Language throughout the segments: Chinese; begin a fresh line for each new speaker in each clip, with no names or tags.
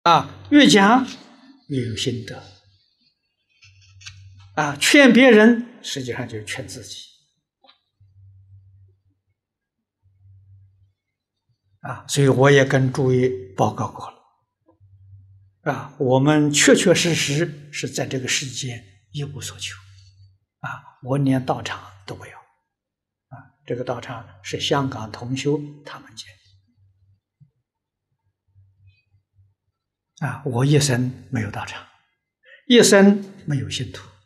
越讲越有心得劝别人实际上就是劝自己所以我也跟诸位报告过了我们确确实实是在这个世间一无所求我连道场都不要这个道场是香港同修他们建我一生没有道场，一生没有信徒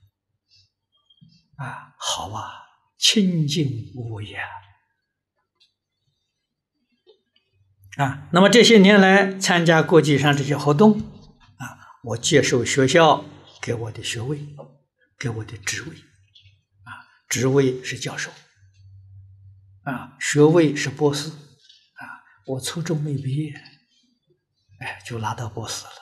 好清净无为那么这些年来参加国际上这些活动我接受学校给我的学位，给我的职位职位是教授学位是博士我初中没毕业就拿到博士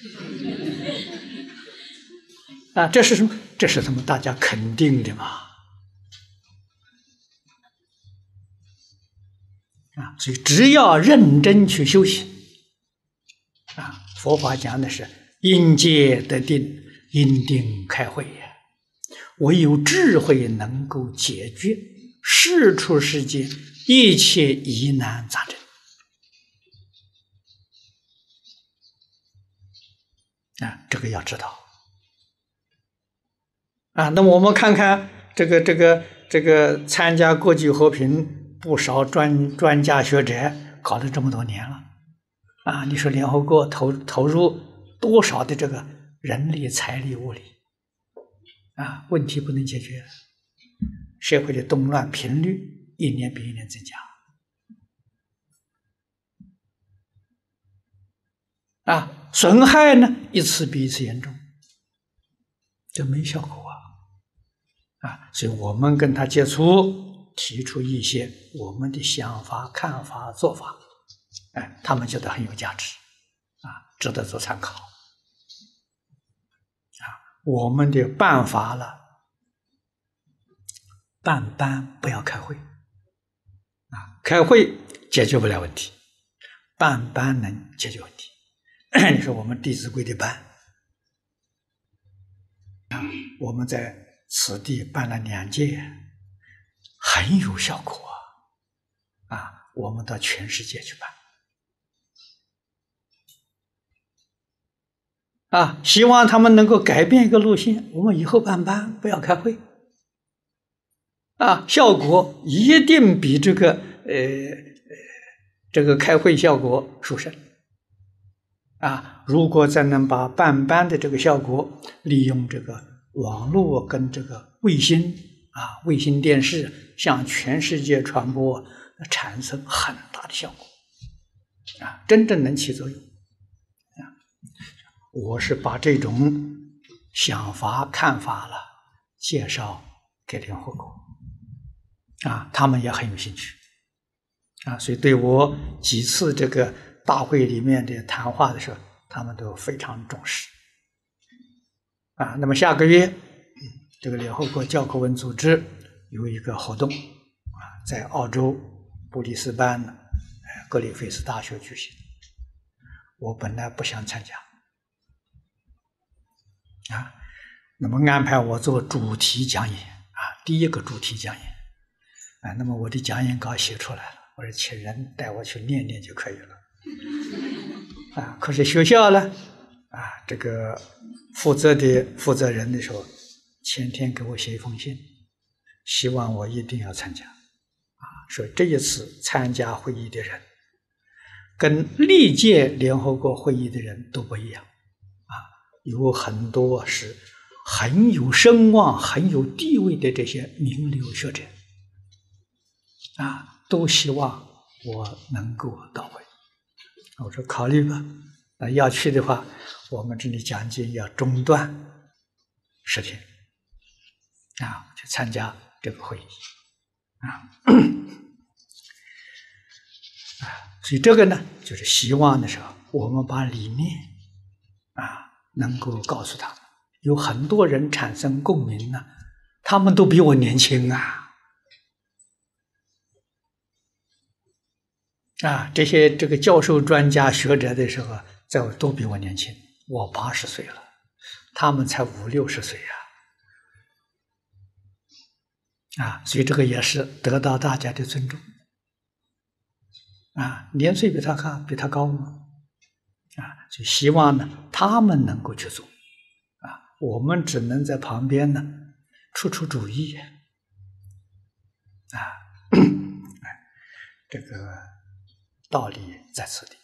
了这是什么？这是他们大家肯定的嘛所以只要认真去修行佛法讲的是因戒得定，因定开慧唯有智慧能够解决世出世间一切疑难杂症这个要知道那么我们看看这个参加国际和平不少专家学者搞了这么多年了你说联合国投入多少的这个人力财力物力问题不能解决社会的动乱频率一年比一年增加损害呢一次比一次严重，这没效果所以我们跟他接触，提出一些我们的想法、看法、做法他们觉得很有价值值得做参考我们的办法了，办班不要开会开会解决不了问题，办班能解决问题你说我们《弟子规》的班我们在此地办了2届，很有效果我们到全世界去办希望他们能够改变一个路线，我们以后办班不要开会效果一定比这个开会效果殊胜如果再能把办班的这个效果利用这个网络跟这个卫星电视向全世界传播，产生很大的效果真正能起作用我是把这种想法看法了介绍给联合国他们也很有兴趣所以对我几次这个大会里面的谈话的时候，他们都非常重视那么下个月这个联合国教科文组织有一个活动在澳洲布里斯班格里菲斯大学举行，我本来不想参加那么安排我做主题讲演第一个主题讲演那么我的讲演稿写出来了，我说请人带我去念念就可以了可是学校呢这个负责人的时候前天给我写一封信，希望我一定要参加说这一次参加会议的人跟历届联合国会议的人都不一样有很多是很有声望很有地位的这些名流学者都希望我能够到会，我说考虑吧要去的话我们这里讲经要中断10天去参加这个会议所以这个呢就是希望的时候我们把理念能够告诉他们，有很多人产生共鸣呢他们都比我年轻这些这个教授专家学者的时候都比我年轻，我80岁了，他们才50、60岁所以这个也是得到大家的尊重年岁比他高吗？就希望呢他们能够去做我们只能在旁边呢出主意这个道理在此地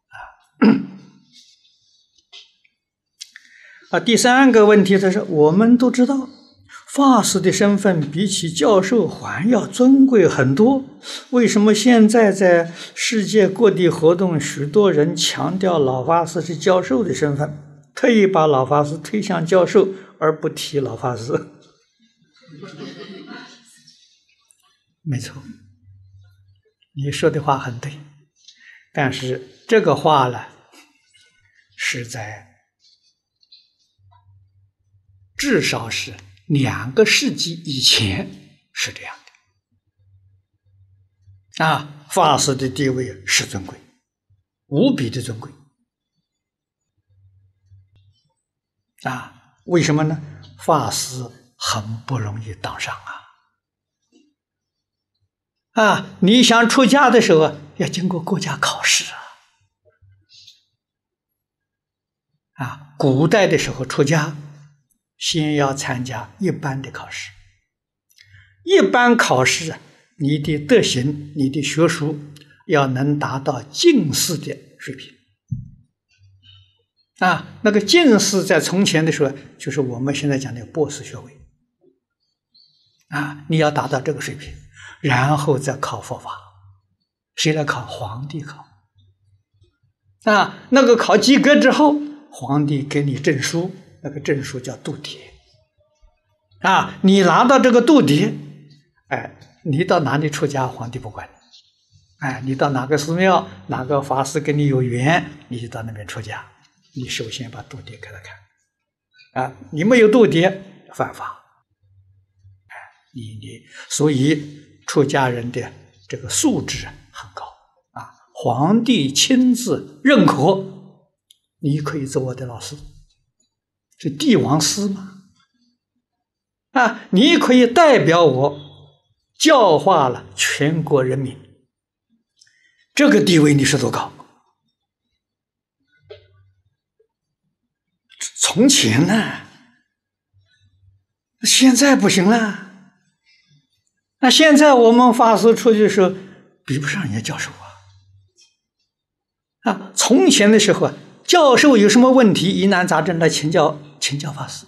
第3个问题就是我们都知道法师的身份比起教授还要尊贵很多，为什么现在在世界各地活动，许多人强调老法师是教授的身份，特意把老法师推向教授，而不提老法师？没错，你说的话很对，但是这个话呢，是在至少是2个世纪以前是这样的法师的地位是尊贵，无比的尊贵为什么呢？法师很不容易当上你想出家的时候要经过国家考试古代的时候出家先要参加一般的考试，一般考试你的德行、你的学术要能达到进士的水平那个进士在从前的时候就是我们现在讲的博士学位你要达到这个水平，然后再考佛法。谁来考？皇帝考那个考及格之后，皇帝给你证书，那个证书叫度牒你拿到这个度牒，你到哪里出家皇帝不管你，你到哪个寺庙，哪个法师跟你有缘，你就到那边出家，你首先把度牒给他看你没有度牒犯法所以出家人的这个素质很高皇帝亲自认可你可以做我的老师，是帝王师嘛你可以代表我教化了全国人民，这个地位你是多高？从前呢，现在不行了。那现在我们法师出去的时候比不上人家教授从前的时候教授有什么问题疑难杂症来请教法师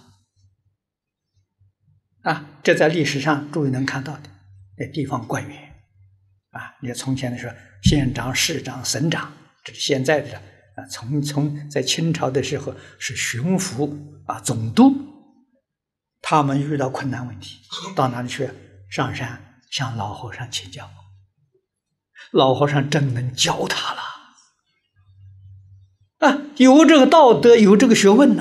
这在历史上诸位能看到的地方官员你从前的时候县长、市长、省长，这是现在的从在清朝的时候是巡抚总督，他们遇到困难问题到哪里去？上山向老和尚请教，老和尚真能教他了有这个道德，有这个学问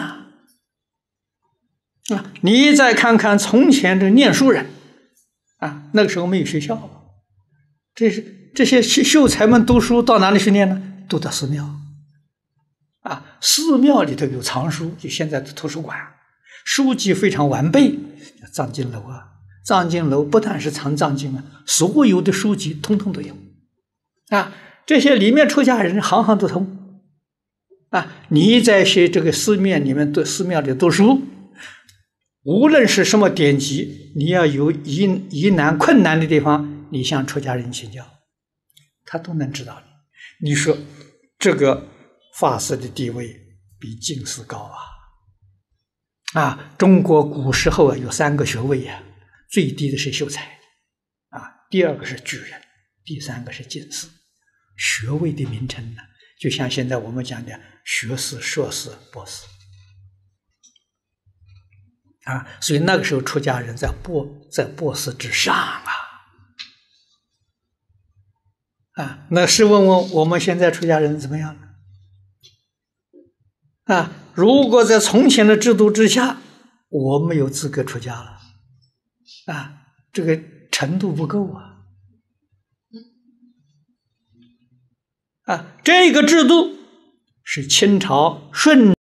你再看看从前的念书人那个时候没有学校，这些秀才们读书到哪里去念呢？读到寺庙寺庙里头有藏书，就现在的图书馆，书籍非常完备，藏经楼藏经楼不但是藏藏经所有的书籍通通都有这些里面出家人行行都通你在这个寺庙里面读书，无论是什么典籍，你要有疑难困难的地方，你向出家人请教，他都能知道你说这个法师的地位比进士高中国古时候有3个学位最低的是秀才第2个是举人，第3个是进士。学位的名称呢，就像现在我们讲的学士、硕士、博士所以那个时候出家人在博士之上那试问我们现在出家人怎么样呢？如果在从前的制度之下，我没有资格出家了这个程度不够这个制度是清朝顺